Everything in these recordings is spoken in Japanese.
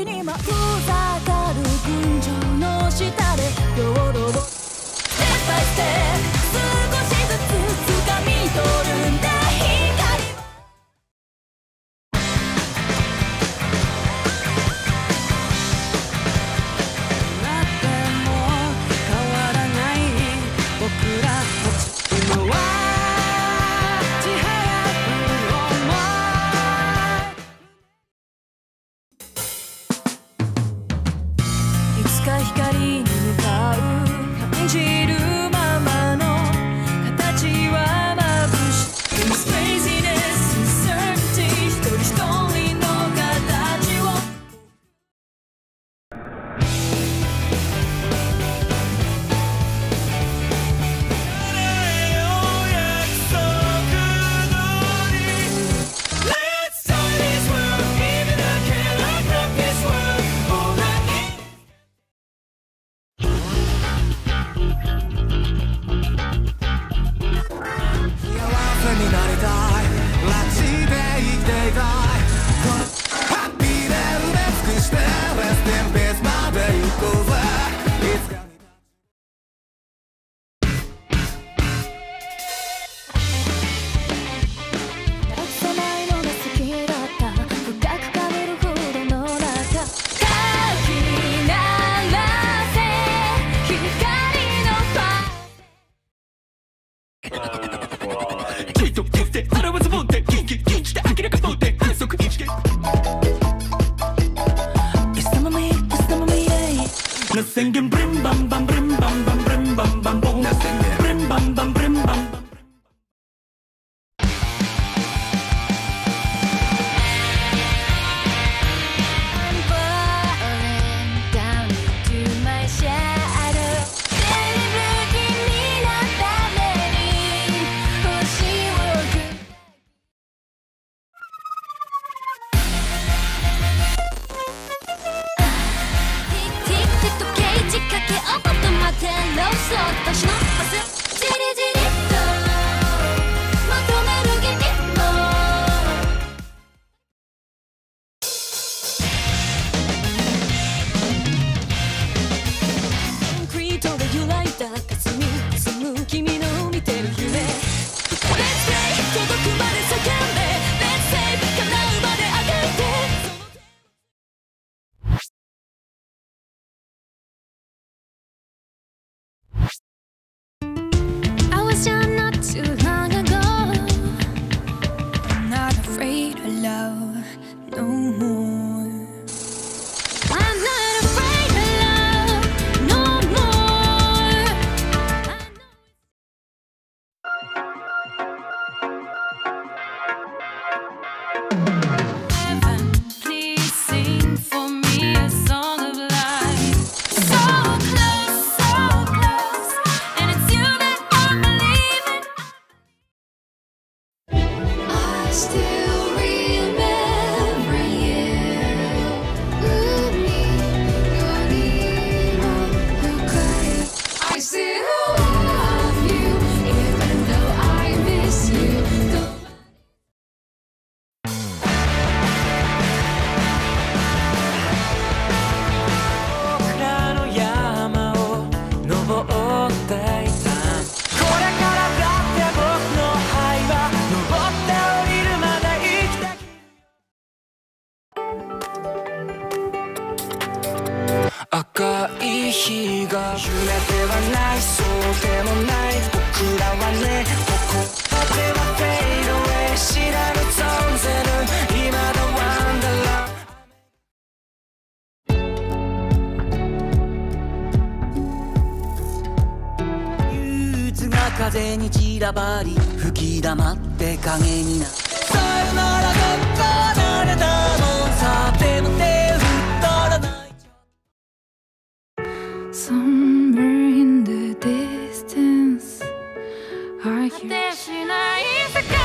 にま遠ざかる群青の下で平等をステップバイステップ少しずつ掴み取るんだ光をなっても変わらない僕ら今はちはやふ思いいつか光に向かう感じるままの形は眩しい This craziness, uncertainty 一人一人の形を宣言ブリンバンバンブリンバンバンブリンバンバンボンブリンバンバンブリンバンバン私のパスじりじりとまとめる君もコンクリートで揺らいだ霞み進む君の見てる夢 Let's play 届くまで叫んで Let's save 叶うまであがいてToo long ago, I'm not afraid of love no more. I'm not afraid of love no more. Heaven, please sing for me a song of life. So close, and it's you that I'm believing. I still remember you. I still love you, even though I miss you. 僕らの山を登っていた。これからだって僕の愛は登って降りるまで生きて赤い日が夢ではないそうでもない僕らはねここではフェイドウェイ知らぬ存ぜぬ今のワンダーラ憂鬱が風に散らばり吹き溜まって影になるさよならが離れたもんさでも手を振ったらないSomewhere in the distance I hear 果てしない世界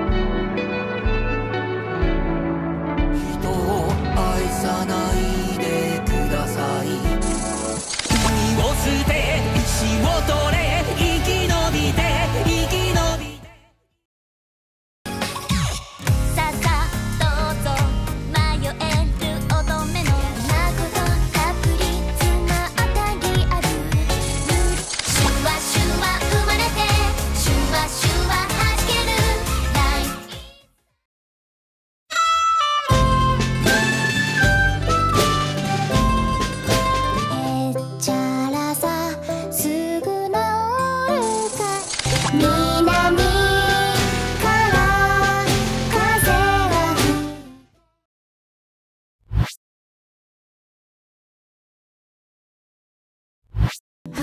人を愛さないで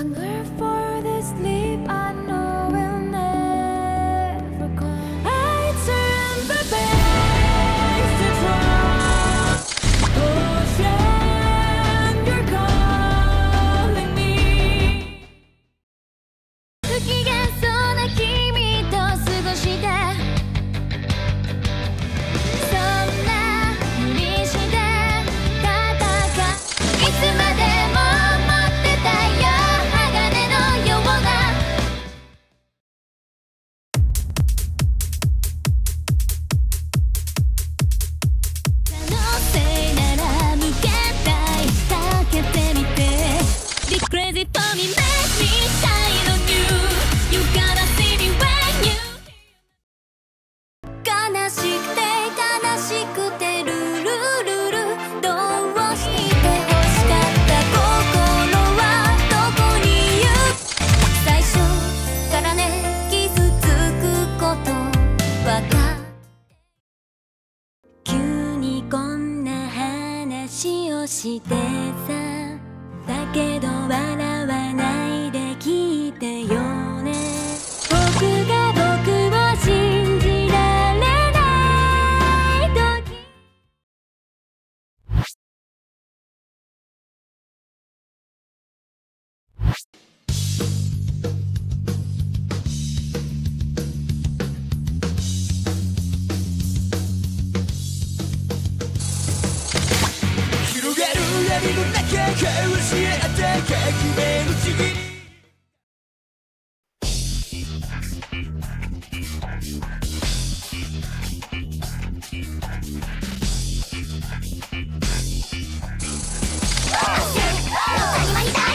Hunger for this sleep I know will never come. I turn the base to try. Ocean, you're calling me. 不機嫌そうな君と過ごしてそんな無理して戦いつまでも待ってたよ鋼のような可能性なら無限大かけてみて Be crazy for me make me shine on you You gotta see me when you 悲しくて悲しくてルルルルどうして欲しかった心はどこに行く最初からね傷つくことわか急にこんな話をしてさだけど笑わないで聞いてよね僕が僕を信じられない時広がる闇の中交わし合って革命の次に当たり前だ